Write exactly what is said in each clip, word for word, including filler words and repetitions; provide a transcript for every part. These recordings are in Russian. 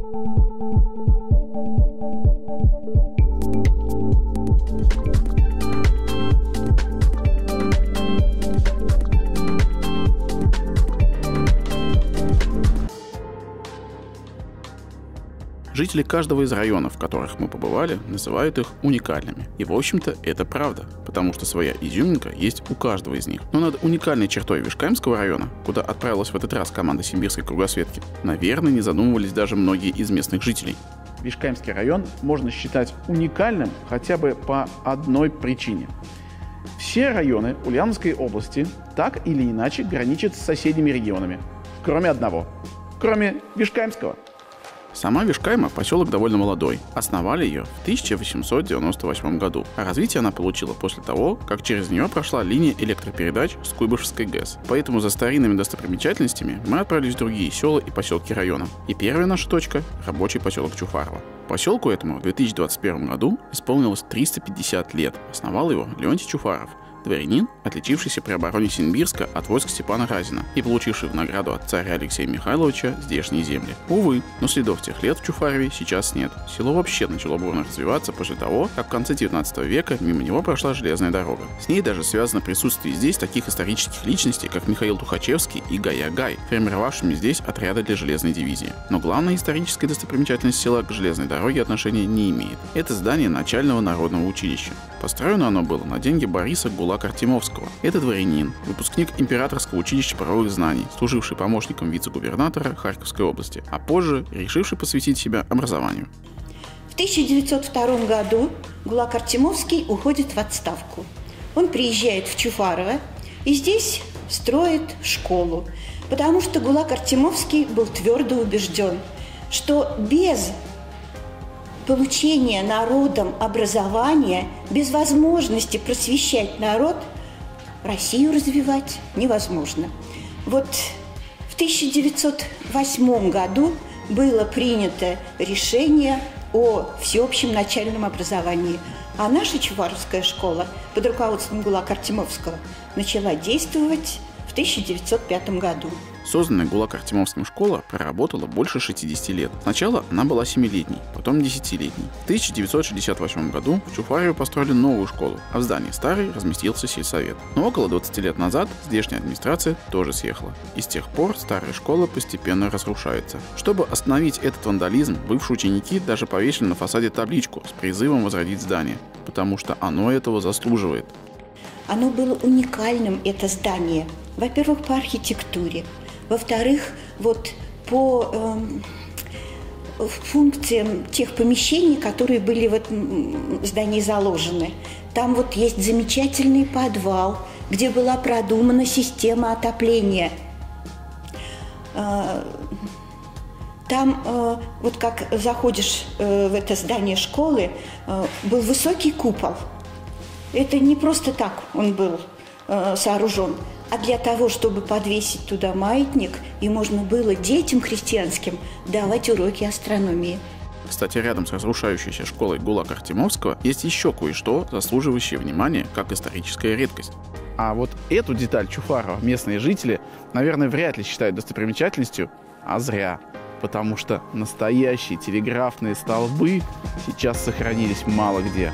Жители каждого из районов, в которых мы побывали, называют их уникальными. И в общем-то это правда, потому что своя изюминка есть у каждого из них. Но над уникальной чертой Вишкаемского района, куда отправилась в этот раз команда Симбирской кругосветки, наверное, не задумывались даже многие из местных жителей. Вишкаемский район можно считать уникальным хотя бы по одной причине. Все районы Ульяновской области так или иначе граничат с соседними регионами, кроме одного, кроме Вишкаемского. Сама Вишкаема – поселок довольно молодой. Основали ее в тысяча восемьсот девяносто восьмом году, а развитие она получила после того, как через нее прошла линия электропередач с Куйбышевской ГЭС. Поэтому за старинными достопримечательностями мы отправились в другие села и поселки района. И первая наша точка – рабочий поселок Чуфарово. Поселку этому в две тысячи двадцать первом году исполнилось триста пятьдесят лет. Основал его Леонтий Чуфаров, дворянин, отличившийся при обороне Симбирска от войск Степана Разина и получивший в награду от царя Алексея Михайловича здешние земли. Увы, но следов тех лет в Чуфарове сейчас нет. Село вообще начало бурно развиваться после того, как в конце девятнадцатого века мимо него прошла железная дорога. С ней даже связано присутствие здесь таких исторических личностей, как Михаил Тухачевский и Гай Агай, формировавшими здесь отряды для железной дивизии. Но главная историческая достопримечательность села к железной дороге отношения не имеет. Это здание начального народного училища. Построено оно было на деньги Бориса Гулак-Артемовского. Это дворянин, выпускник Императорского училища правовых знаний, служивший помощником вице-губернатора Харьковской области, а позже решивший посвятить себя образованию. В тысяча девятьсот втором году Гулак-Артемовский уходит в отставку. Он приезжает в Чуфарово и здесь строит школу, потому что Гулак-Артемовский был твердо убежден, что без получения народом образования, без возможности просвещать народ, Россию развивать невозможно. Вот в тысяча девятьсот восьмом году было принято решение о всеобщем начальном образовании, а наша Чуфаровская школа под руководством Гулака-Артемовского начала действовать в тысяча девятьсот пятом году. Созданная Гулак-Артемовским школа проработала больше шестидесяти лет. Сначала она была семилетней, потом десятилетней. В тысяча девятьсот шестьдесят восьмом году в Чуфарове построили новую школу, а в здании старой разместился сельсовет. Но около двадцати лет назад здешняя администрация тоже съехала. И с тех пор старая школа постепенно разрушается. Чтобы остановить этот вандализм, бывшие ученики даже повесили на фасаде табличку с призывом возродить здание, потому что оно этого заслуживает. Оно было уникальным, это здание. Во-первых, по архитектуре. Во-вторых, вот по э, функциям тех помещений, которые были в этом здании заложены. Там вот есть замечательный подвал, где была продумана система отопления. Э, там, э, вот как заходишь э, в это здание школы, э, был высокий купол. Это не просто так он был э, сооружен, а для того, чтобы подвесить туда маятник, и можно было детям христианским давать уроки астрономии. Кстати, рядом с разрушающейся школой Гулака-Артемовского есть еще кое-что, заслуживающее внимания, как историческая редкость. А вот эту деталь Чуфарова местные жители, наверное, вряд ли считают достопримечательностью, а зря. Потому что настоящие телеграфные столбы сейчас сохранились мало где.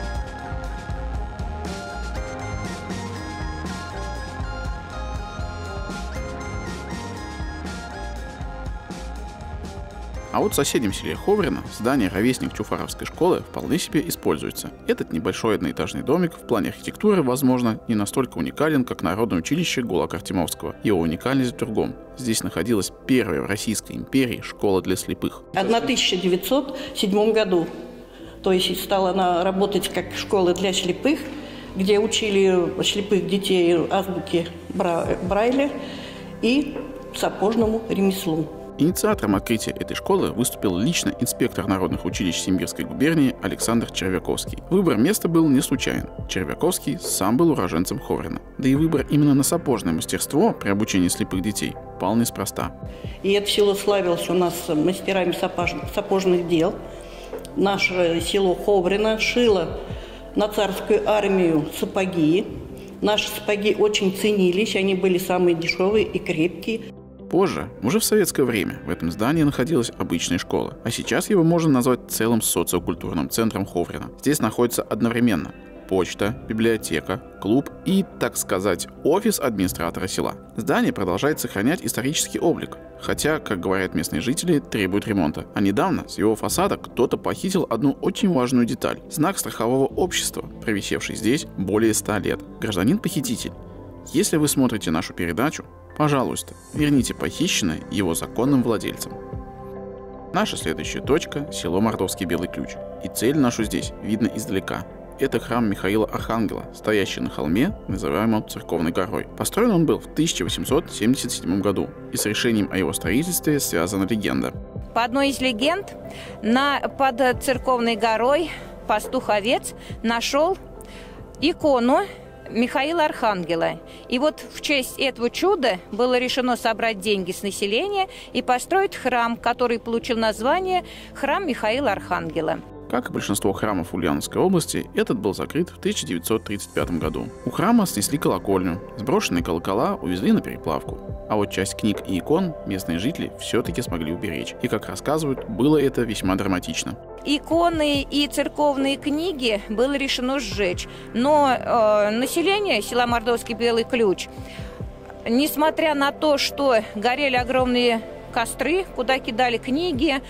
А вот в соседнем селе Ховрино здание ровесник Чуфаровской школы вполне себе используется. Этот небольшой одноэтажный домик в плане архитектуры, возможно, не настолько уникален, как Народное училище Гулака-Артемовского. Его уникальность в другом. Здесь находилась первая в Российской империи школа для слепых. В тысяча девятьсот седьмом году, то есть стала она работать как школа для слепых, где учили слепых детей азбуке Брайля и сапожному ремеслу. Инициатором открытия этой школы выступил лично инспектор народных училищ Симбирской губернии Александр Червяковский. Выбор места был не случайен. Червяковский сам был уроженцем Ховрина. Да и выбор именно на сапожное мастерство при обучении слепых детей пал неспроста. И это село славилось у нас мастерами сапож... сапожных дел. Наше село Ховрино шило на царскую армию сапоги. Наши сапоги очень ценились, они были самые дешевые и крепкие. Позже, уже в советское время, в этом здании находилась обычная школа, а сейчас его можно назвать целым социокультурным центром Ховрина. Здесь находится одновременно почта, библиотека, клуб и, так сказать, офис администратора села. Здание продолжает сохранять исторический облик, хотя, как говорят местные жители, требует ремонта. А недавно с его фасада кто-то похитил одну очень важную деталь – знак страхового общества, провисевший здесь более ста лет. Гражданин-похититель, если вы смотрите нашу передачу, пожалуйста, верните похищенное его законным владельцам. Наша следующая точка – село Мордовский Белый Ключ. И цель нашу здесь видно издалека. Это храм Михаила Архангела, стоящий на холме, называемом Церковной горой. Построен он был в тысяча восемьсот семьдесят седьмом году, и с решением о его строительстве связана легенда. По одной из легенд, на, под Церковной горой пастух-овец нашел икону Михаила Архангела. И вот в честь этого чуда было решено собрать деньги с населения и построить храм, который получил название «Храм Михаила Архангела». Как и большинство храмов Ульяновской области, этот был закрыт в тысяча девятьсот тридцать пятом году. У храма снесли колокольню, сброшенные колокола увезли на переплавку. А вот часть книг и икон местные жители все-таки смогли уберечь. И, как рассказывают, было это весьма драматично. Иконы и церковные книги было решено сжечь. Но э, население села Мордовский Белый Ключ, несмотря на то, что горели огромные костры, куда кидали книги,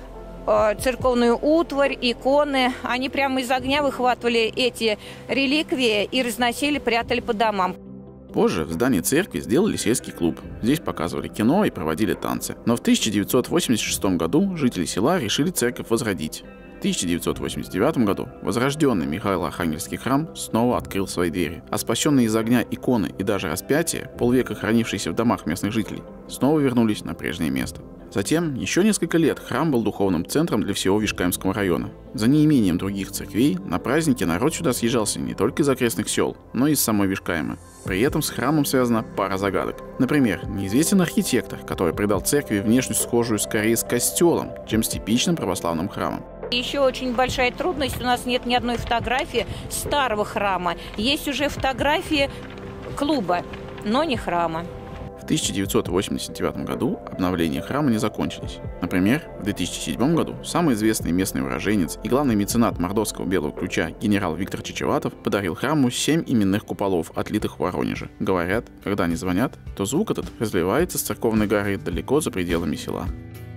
церковную утварь, иконы, они прямо из огня выхватывали эти реликвии и разносили, прятали по домам. Позже в здании церкви сделали сельский клуб. Здесь показывали кино и проводили танцы. Но в тысяча девятьсот восемьдесят шестом году жители села решили церковь возродить. В тысяча девятьсот восемьдесят девятом году возрожденный Михаило-Архангельский храм снова открыл свои двери, а спасенные из огня иконы и даже распятия, полвека хранившиеся в домах местных жителей, снова вернулись на прежнее место. Затем, еще несколько лет, храм был духовным центром для всего Вишкаемского района. За неимением других церквей, на праздники народ сюда съезжался не только из окрестных сел, но и из самой Вишкаемы. При этом с храмом связана пара загадок. Например, неизвестен архитектор, который придал церкви внешность схожую скорее с костелом, чем с типичным православным храмом. Еще очень большая трудность, у нас нет ни одной фотографии старого храма. Есть уже фотографии клуба, но не храма. В тысяча девятьсот восемьдесят девятом году обновления храма не закончились. Например, в две тысячи седьмом году самый известный местный уроженец и главный меценат Мордовского Белого Ключа генерал Виктор Чечеватов подарил храму семь именных куполов, отлитых в Воронеже. Говорят, когда они звонят, то звук этот разливается с Церковной горы далеко за пределами села.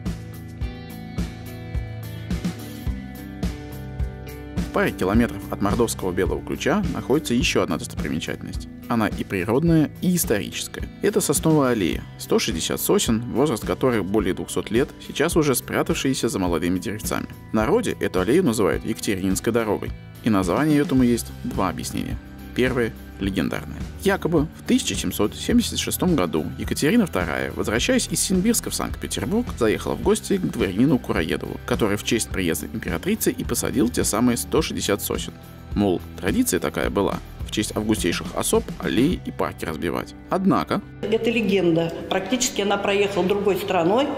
В паре километров от Мордовского Белого Ключа находится еще одна достопримечательность. Она и природная, и историческая. Это сосновая аллея. сто шестьдесят сосен, возраст которых более двухсот лет, сейчас уже спрятавшиеся за молодыми деревцами. В народе эту аллею называют Екатерининской дорогой. И названию этому есть два объяснения. Первое – легендарное. Якобы в тысяча семьсот семьдесят шестом году Екатерина вторая, возвращаясь из Симбирска в Санкт-Петербург, заехала в гости к дворянину Кураедову, который в честь приезда императрицы и посадил те самые сто шестьдесят сосен. Мол, традиция такая была – в честь августейших особ аллеи и парки разбивать. Однако... Это легенда. Практически она проехала другой стороной,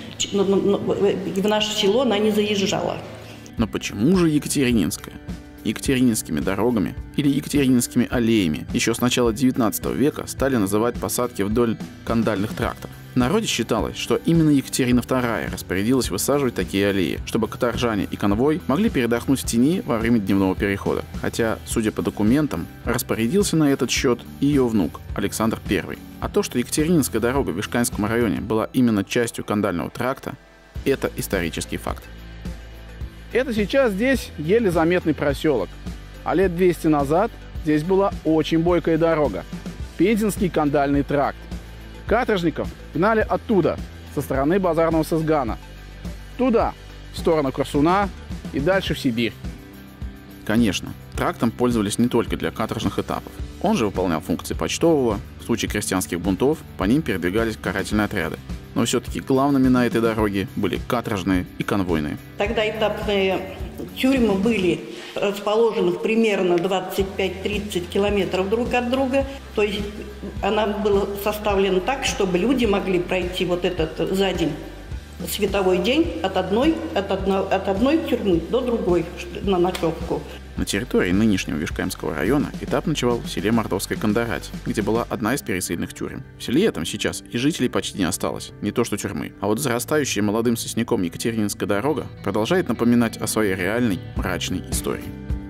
в наше село она не заезжала. Но почему же Екатерининская? Екатерининскими дорогами или Екатерининскими аллеями еще с начала девятнадцатого века стали называть посадки вдоль кандальных трактов. В народе считалось, что именно Екатерина вторая распорядилась высаживать такие аллеи, чтобы каторжане и конвой могли передохнуть в тени во время дневного перехода. Хотя, судя по документам, распорядился на этот счет ее внук Александр Первый. А то, что Екатерининская дорога в Вишкаемском районе была именно частью кандального тракта, это исторический факт. Это сейчас здесь еле заметный проселок. А лет двести назад здесь была очень бойкая дорога. Пензенский кандальный тракт. Каторжников гнали оттуда, со стороны базарного Сызгана. Туда, в сторону Корсуна и дальше в Сибирь. Конечно, трактом пользовались не только для каторжных этапов. Он же выполнял функции почтового. В случае крестьянских бунтов по ним передвигались карательные отряды. Но все-таки главными на этой дороге были каторжные и конвойные. Тогда этапные тюрьмы были расположены примерно двадцать пять - тридцать километров друг от друга. То есть она была составлена так, чтобы люди могли пройти вот этот за день световой день от одной, от одной, от одной тюрьмы до другой на ночевку. На территории нынешнего Вишкаемского района этап ночевал в селе Мордовская Кандарать, где была одна из пересыльных тюрем. В селе этом сейчас и жителей почти не осталось, не то что тюрьмы. А вот зарастающая молодым сосняком Екатерининская дорога продолжает напоминать о своей реальной мрачной истории.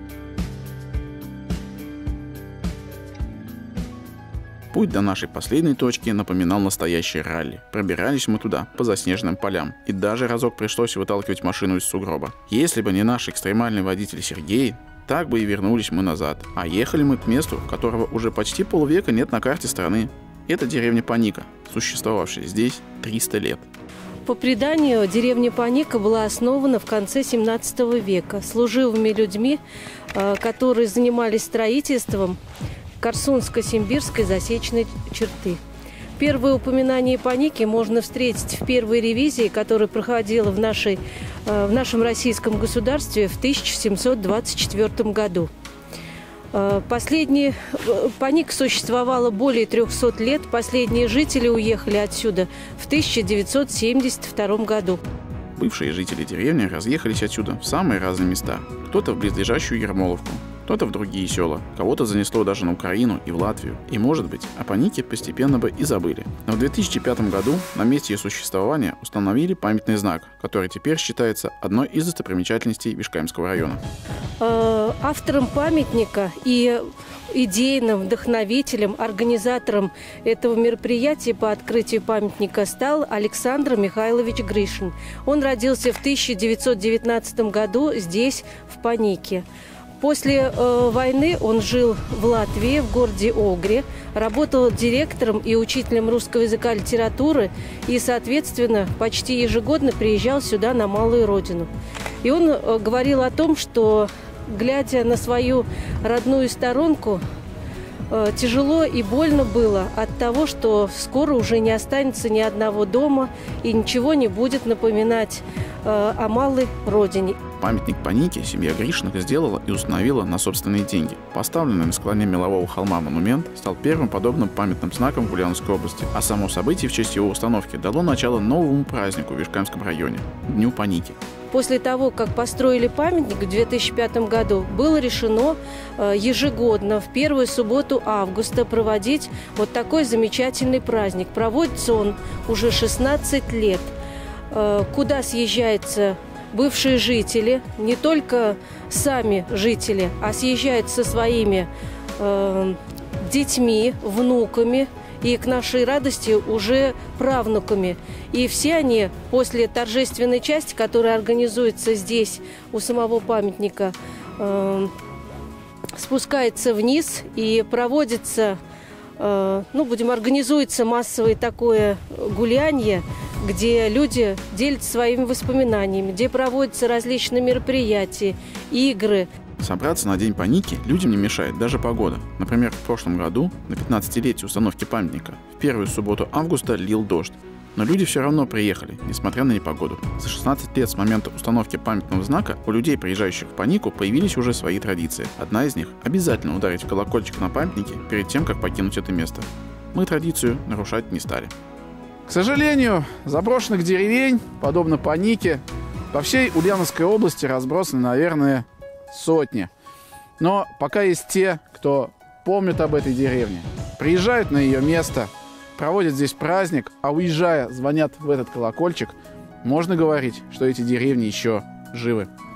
Путь до нашей последней точки напоминал настоящее ралли. Пробирались мы туда, по заснеженным полям, и даже разок пришлось выталкивать машину из сугроба. Если бы не наш экстремальный водитель Сергей, так бы и вернулись мы назад. А ехали мы к месту, которого уже почти полвека нет на карте страны. Это деревня Паника, существовавшая здесь триста лет. По преданию, деревня Паника была основана в конце семнадцатого века служивыми людьми, которые занимались строительством Корсунско-Симбирской засечной черты. Первое упоминание Паники можно встретить в первой ревизии, которая проходила в, нашей, в нашем российском государстве в тысяча семьсот двадцать четвёртом году. Последний, Паника существовала более трехсот лет, последние жители уехали отсюда в тысяча девятьсот семьдесят втором году. Бывшие жители деревни разъехались отсюда в самые разные места. Кто-то в близлежащую Ермоловку, кто-то в другие села, кого-то занесло даже на Украину и в Латвию. И, может быть, о Панике постепенно бы и забыли. Но в две тысячи пятом году на месте ее существования установили памятный знак, который теперь считается одной из достопримечательностей Вишкаемского района. Автором памятника и идейным вдохновителем, организатором этого мероприятия по открытию памятника стал Александр Михайлович Гришин. Он родился в тысяча девятьсот девятнадцатом году здесь, в Панике. После э, войны он жил в Латвии, в городе Огре, работал директором и учителем русского языка и литературы и, соответственно, почти ежегодно приезжал сюда, на малую родину. И он э, говорил о том, что, глядя на свою родную сторонку, э, тяжело и больно было от того, что скоро уже не останется ни одного дома и ничего не будет напоминать э, о малой родине. Памятник Панике семья Гришиных сделала и установила на собственные деньги. Поставленный на склоне мелового холма монумент стал первым подобным памятным знаком в Ульяновской области, а само событие в честь его установки дало начало новому празднику в Вишкаемском районе – Дню Паники. После того, как построили памятник в две тысячи пятом году, было решено ежегодно в первую субботу августа проводить вот такой замечательный праздник. Проводится он уже шестнадцать лет, куда съезжается бывшие жители, не только сами жители, а съезжают со своими э, детьми, внуками и, к нашей радости, уже правнуками. И все они после торжественной части, которая организуется здесь, у самого памятника, э, спускается вниз и проводится, э, ну, будем организуется массовое такое гулянье, где люди делятся своими воспоминаниями, где проводятся различные мероприятия, игры. Собраться на День Паники людям не мешает даже погода. Например, в прошлом году, на пятнадцатилетие установки памятника, в первую субботу августа лил дождь. Но люди все равно приехали, несмотря на непогоду. За шестнадцать лет с момента установки памятного знака у людей, приезжающих в Панику, появились уже свои традиции. Одна из них – обязательно ударить в колокольчик на памятнике перед тем, как покинуть это место. Мы традицию нарушать не стали. К сожалению, заброшенных деревень, подобно Панике, по всей Ульяновской области разбросаны, наверное, сотни. Но пока есть те, кто помнит об этой деревне, приезжают на ее место, проводят здесь праздник, а уезжая, звонят в этот колокольчик, можно говорить, что эти деревни еще живы.